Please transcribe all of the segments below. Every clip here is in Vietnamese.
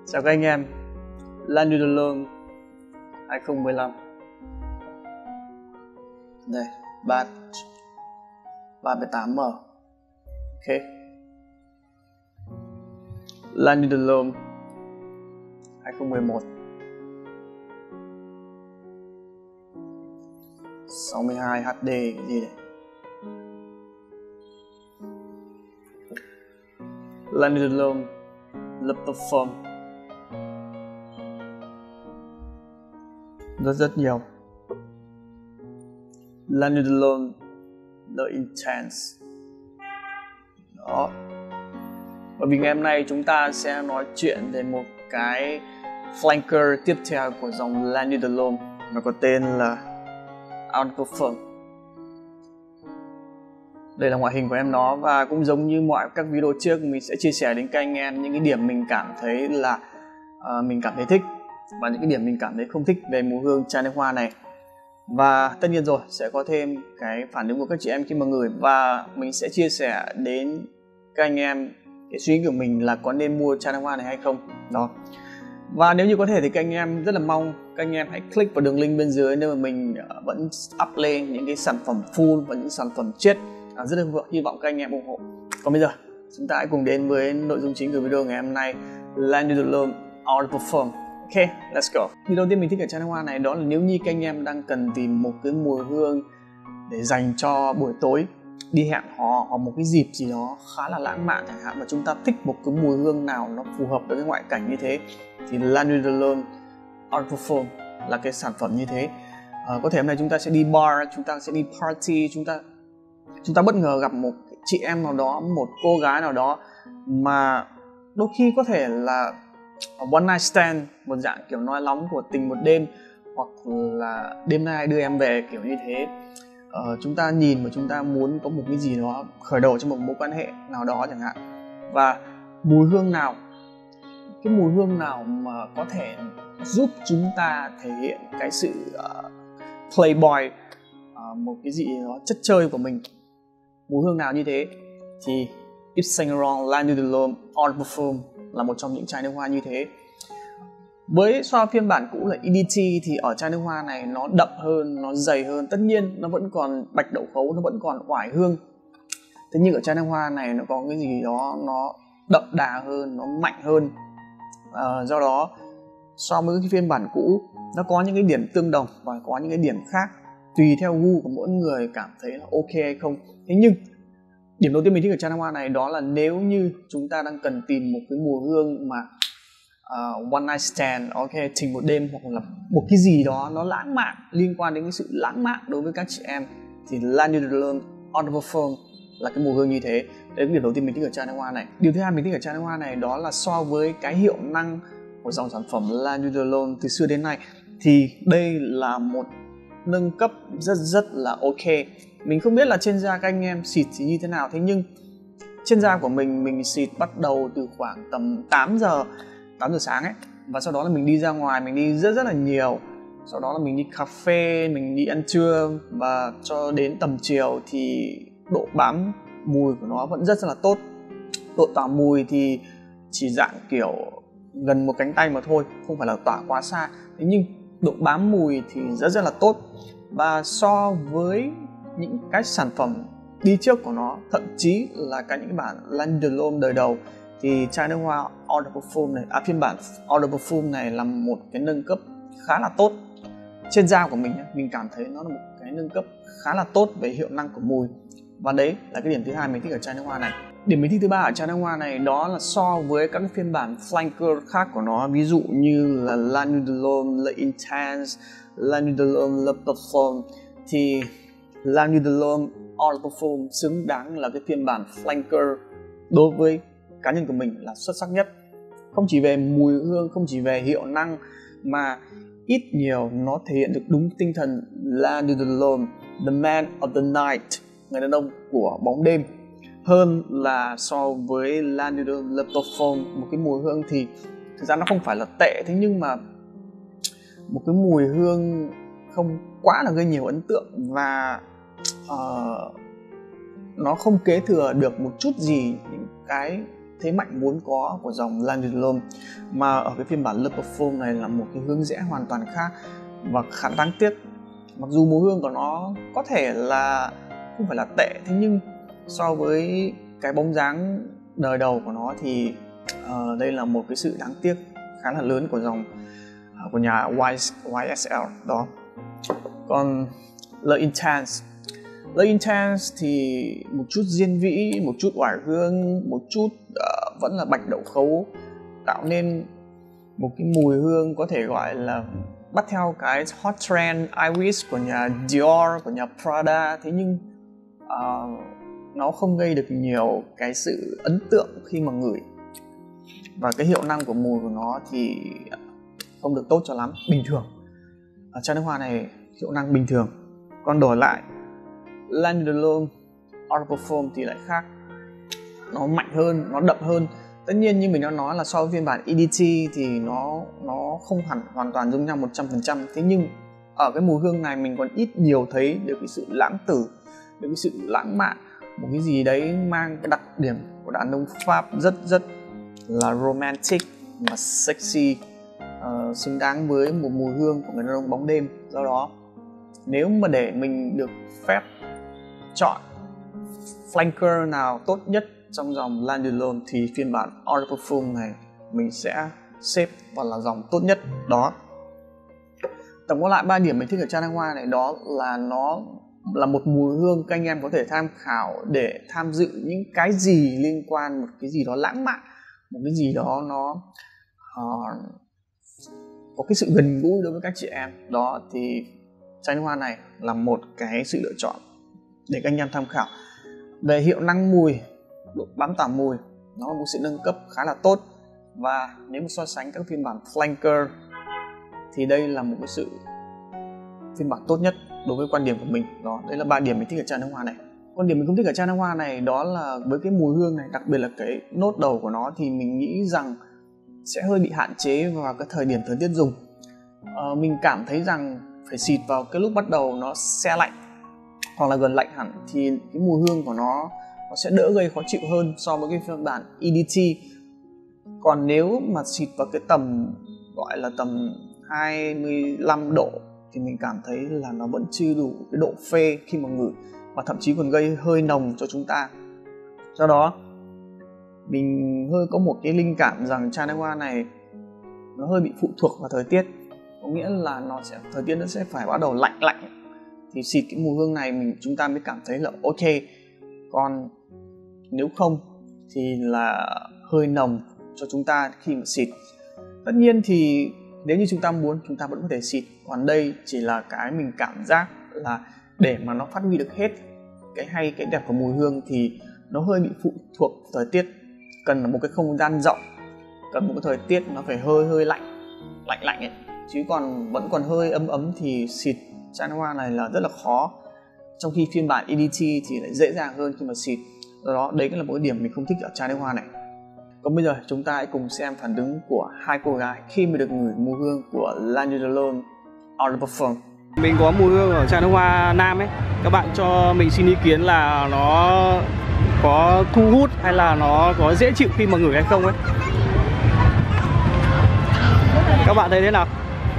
Chào các anh em, La Nuit de l'Homme 2015. Đây, batch 3.8M. Ok. La Nuit de l'Homme 2011 62 HD cái gì đấy. La Nuit de l'Homme Le Parfum rất nhiều. La Nuit de l'Homme The Intense. Đó. Và vì ngày hôm nay chúng ta sẽ nói chuyện về một cái flanker tiếp theo của dòng La Nuit de l'Homme, nó có tên là Eau de Parfum. Đây là ngoại hình của em nó, và cũng giống như mọi các video trước, mình sẽ chia sẻ đến các anh em những cái điểm mình cảm thấy là mình cảm thấy thích và những cái điểm mình cảm thấy không thích về mùi hương Chanel Hoa này. Và tất nhiên rồi, sẽ có thêm cái phản ứng của các chị em khi mà ngửi, và mình sẽ chia sẻ đến các anh em cái suy nghĩ của mình là có nên mua Chanel Hoa này hay không. Đó. Và nếu như có thể thì các anh em rất là mong các anh em hãy click vào đường link bên dưới nơi mà mình vẫn up lên những cái sản phẩm full và những sản phẩm chết. Rất là hy vọng các anh em ủng hộ. Còn bây giờ chúng ta hãy cùng đến với nội dung chính của video ngày hôm nay, La Nuit de l'Homme Eau de Parfum. Ok, let's go. Điều đầu tiên mình thích ở Chanel Hoa này đó là nếu như các anh em đang cần tìm một cái mùi hương để dành cho buổi tối đi hẹn hò hoặc một cái dịp gì đó khá là lãng mạn chẳng hạn, mà chúng ta thích một cái mùi hương nào nó phù hợp với cái ngoại cảnh như thế, thì La Nuit de l'Homme Eau de Parfum là cái sản phẩm như thế. Có thể hôm nay chúng ta sẽ đi bar, chúng ta sẽ đi party, chúng ta bất ngờ gặp một chị em nào đó, một cô gái nào đó mà đôi khi có thể là one night stand, một dạng kiểu nói nóng của tình một đêm, hoặc là đêm nay đưa em về kiểu như thế. Chúng ta nhìn và chúng ta muốn có một cái gì đó khởi đầu cho một mối quan hệ nào đó chẳng hạn. Và mùi hương nào, cái mùi hương nào mà có thể giúp chúng ta thể hiện cái sự playboy, một cái gì đó chất chơi của mình, mùi hương nào như thế, thì Yves Saint Laurent La Nuit de l'Homme Eau de Parfum là một trong những chai nước hoa như thế. Với so phiên bản cũ là EDT thì ở chai nước hoa này nó đậm hơn, nó dày hơn. Tất nhiên nó vẫn còn bạch đậu khấu, nó vẫn còn oải hương. Thế nhưng ở chai nước hoa này nó có cái gì đó nó đậm đà hơn, nó mạnh hơn. Do đó so với cái phiên bản cũ, nó có những cái điểm tương đồng và có những cái điểm khác, tùy theo gu của mỗi người cảm thấy là ok hay không. Thế nhưng điểm đầu tiên mình thích ở Chanel Hoa này đó là nếu như chúng ta đang cần tìm một cái mùi hương mà one night stand, ok, tình một đêm, hoặc là một cái gì đó nó lãng mạn, liên quan đến cái sự lãng mạn đối với các chị em, thì La Nuit de l'Homme Eau de Parfum là cái mùi hương như thế. Đấy là điểm đầu tiên mình thích ở Chanel Hoa này. Điều thứ hai mình thích ở Chanel Hoa này đó là so với cái hiệu năng của dòng sản phẩm La Nuit de l'Homme từ xưa đến nay, thì đây là một nâng cấp rất là ok. Mình không biết là trên da các anh em xịt thì như thế nào, thế nhưng trên da của mình xịt bắt đầu từ khoảng tầm 8 giờ sáng ấy, và sau đó là mình đi ra ngoài, mình đi rất là nhiều, sau đó là mình đi cà phê, mình đi ăn trưa, và cho đến tầm chiều thì độ bám mùi của nó vẫn rất là tốt. Độ tỏa mùi thì chỉ dạng kiểu gần một cánh tay mà thôi, không phải là tỏa quá xa, thế nhưng độ bám mùi thì rất là tốt. Và so với những cái sản phẩm đi trước của nó, thậm chí là cả những bản La Nuit de l'Homme đời đầu, thì chai nước hoa Eau de Parfum này, phiên bản Eau de Parfum này là một cái nâng cấp khá là tốt. Trên da của mình cảm thấy nó là một cái nâng cấp khá là tốt về hiệu năng của mùi. Và đấy là cái điểm thứ hai mình thích ở chai nước hoa này. Điểm mình thích thứ ba ở chai nước hoa này đó là so với các cái phiên bản flanker khác của nó, ví dụ như là La Nuit de l'Homme Le Intense, La Nuit de l'Homme Le Parfum, thì La Nuit de l'Homme Eau de Parfum xứng đáng là cái phiên bản flanker đối với cá nhân của mình là xuất sắc nhất. Không chỉ về mùi hương, không chỉ về hiệu năng, mà ít nhiều nó thể hiện được đúng tinh thần La Nuit de l'Homme, the man of the night, người đàn ông của bóng đêm, hơn là so với La Nuit de Le Parfum. Một cái mùi hương thì thực ra nó không phải là tệ, thế nhưng mà một cái mùi hương không quá là gây nhiều ấn tượng, và nó không kế thừa được một chút gì những cái thế mạnh muốn có của dòng Landi de l'Homme, mà ở cái phiên bản Le Parfum này là một cái hướng rẽ hoàn toàn khác và khá đáng tiếc. Mặc dù mùi hương của nó có thể là không phải là tệ, thế nhưng so với cái bóng dáng đời đầu của nó thì đây là một cái sự đáng tiếc khá là lớn của dòng của nhà YSL đó. Còn Le Intense thì một chút diên vĩ, một chút oải hương, một chút vẫn là bạch đậu khấu, tạo nên một cái mùi hương có thể gọi là bắt theo cái hot trend Iris của nhà Dior, của nhà Prada. Thế nhưng nó không gây được nhiều cái sự ấn tượng khi mà ngửi, và cái hiệu năng của mùi của nó thì không được tốt cho lắm, bình thường. Ở chai nước hoa này hiệu năng bình thường. Còn đổi lại Landi de l'Homme Eau de Parfum thì lại khác, nó mạnh hơn, nó đậm hơn. Tất nhiên như mình đã nói là so với phiên bản EDT thì nó không hẳn hoàn toàn giống nhau 100%. Thế nhưng ở cái mùi hương này mình còn ít nhiều thấy được cái sự lãng tử, được cái sự lãng mạn, một cái gì đấy mang cái đặc điểm của đàn ông Pháp rất là romantic và sexy, xứng đáng với một mùi hương của người đàn ông bóng đêm. Do đó nếu mà để mình được phép chọn flanker nào tốt nhất trong dòng Landi de l'Homme thì phiên bản Eau de Parfum này mình sẽ xếp vào là dòng tốt nhất đó. Tổng có lại 3 điểm mình thích ở chai nước hoa này đó là nó là một mùi hương các anh em có thể tham khảo để tham dự những cái gì liên quan một cái gì đó lãng mạn, một cái gì đó nó có cái sự gần gũi đối với các chị em đó, thì chai nước hoa này là một cái sự lựa chọn để các anh em tham khảo. Về hiệu năng mùi, độ bám tỏa mùi, nó là một sự nâng cấp khá là tốt, và nếu mà so sánh các phiên bản flanker thì đây là một cái sự phiên bản tốt nhất đối với quan điểm của mình đó. Đây là 3 điểm mình thích ở chai nước hoa này. Quan điểm mình không thích ở chai nước hoa này đó là với cái mùi hương này, đặc biệt là cái nốt đầu của nó thì mình nghĩ rằng sẽ hơi bị hạn chế vào cái thời điểm thời tiết dùng. Mình cảm thấy rằng phải xịt vào cái lúc bắt đầu nó se lạnh hoặc là gần lạnh hẳn thì cái mùi hương của nó sẽ đỡ gây khó chịu hơn so với cái phiên bản EDT. Còn nếu mà xịt vào cái tầm gọi là tầm 25 độ thì mình cảm thấy là nó vẫn chưa đủ cái độ phê khi mà ngửi, và thậm chí còn gây hơi nồng cho chúng ta. Do đó mình hơi có một cái linh cảm rằng chai nước hoa này nó hơi bị phụ thuộc vào thời tiết, có nghĩa là thời tiết nó sẽ phải bắt đầu lạnh thì xịt cái mùi hương này chúng ta mới cảm thấy là ok. Còn nếu không thì là hơi nồng cho chúng ta khi mà xịt. Tất nhiên thì nếu như chúng ta muốn chúng ta vẫn có thể xịt, còn đây chỉ là cái mình cảm giác là để mà nó phát huy được hết cái hay cái đẹp của mùi hương thì nó hơi bị phụ thuộc thời tiết, cần một cái không gian rộng, cần một cái thời tiết nó phải hơi lạnh ấy, chứ còn vẫn còn hơi ấm thì xịt chai nước hoa này là rất là khó, trong khi phiên bản EDT thì lại dễ dàng hơn khi mà xịt. Do đó đấy là một cái điểm mình không thích ở chai nước hoa này. Còn bây giờ chúng ta hãy cùng xem phản ứng của hai cô gái khi mà được ngửi mùi hương của Landi de l'Homme Eau de Parfum. Mình có mùi hương ở chai nước hoa nam ấy, các bạn cho mình xin ý kiến là nó có thu hút hay là nó có dễ chịu khi mà ngửi hay không ấy. Các bạn thấy thế nào?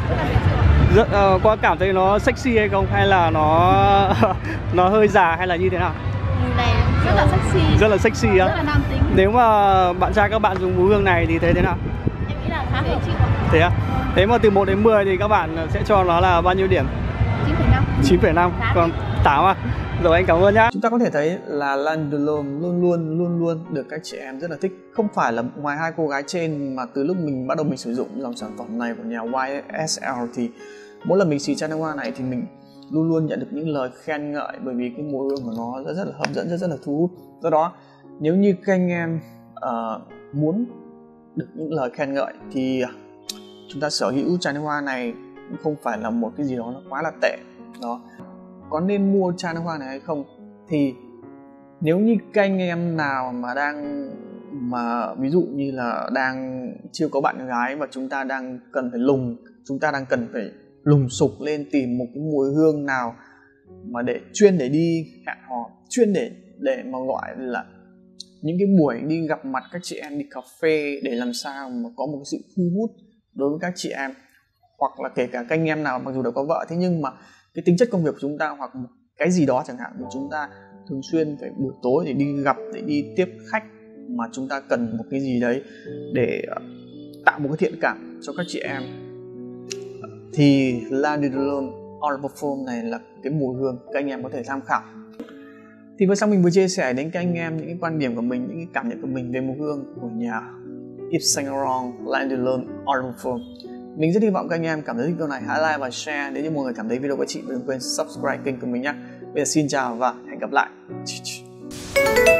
Có cảm thấy nó sexy hay không, hay là nó hơi già hay là như thế nào? Mùi này rất là sexy. Rất là sexy á. Rất là nam tính. Nếu mà bạn trai các bạn dùng mùi hương này thì thấy thế nào? Em nghĩ là khá dễ chịu. Thế à? Thế mà từ 1 đến 10 thì các bạn sẽ cho nó là bao nhiêu điểm? 9,5. 9,5. Còn 8 à? Rồi, anh cảm ơn nhá. Chúng ta có thể thấy là Landi de l'Homme luôn được các chị em rất là thích. Không phải là ngoài hai cô gái trên mà từ lúc mình bắt đầu mình sử dụng dòng sản phẩm này của nhà YSL thì mỗi lần mình xịt chai nước hoa này thì mình luôn nhận được những lời khen ngợi, bởi vì cái mùi hương của nó rất là hấp dẫn, rất là thu hút. Do đó nếu như các anh em muốn được những lời khen ngợi thì chúng ta sở hữu chai nước hoa này cũng không phải là một cái gì đó nó quá là tệ đó. Có nên mua chai nước hoa này hay không thì nếu như các anh em nào mà ví dụ như là đang chưa có bạn gái và chúng ta đang cần phải lùng sục lên tìm một cái mùi hương nào mà chuyên để đi hẹn hò, chuyên để mà gọi là những cái buổi đi gặp mặt các chị em, đi cà phê để làm sao mà có một sự thu hút đối với các chị em, hoặc là kể cả các anh em nào mặc dù đã có vợ, thế nhưng mà cái tính chất công việc của chúng ta hoặc một cái gì đó chẳng hạn mà chúng ta thường xuyên phải buổi tối để đi gặp, để đi tiếp khách, mà chúng ta cần một cái gì đấy để tạo một cái thiện cảm cho các chị em, thì La Didolone Oil Perfume này là cái mùi hương các anh em có thể tham khảo. Thì vừa xong mình vừa chia sẻ đến các anh em những cái quan điểm của mình, những cái cảm nhận của mình về mùi hương của nhà Yves Saint Laurent La Didolone Oil Perfume. Mình rất hy vọng các anh em cảm thấy video này hãy like và share. Nếu như mọi người cảm thấy video của chị, đừng quên subscribe kênh của mình nhé. Bây giờ xin chào và hẹn gặp lại.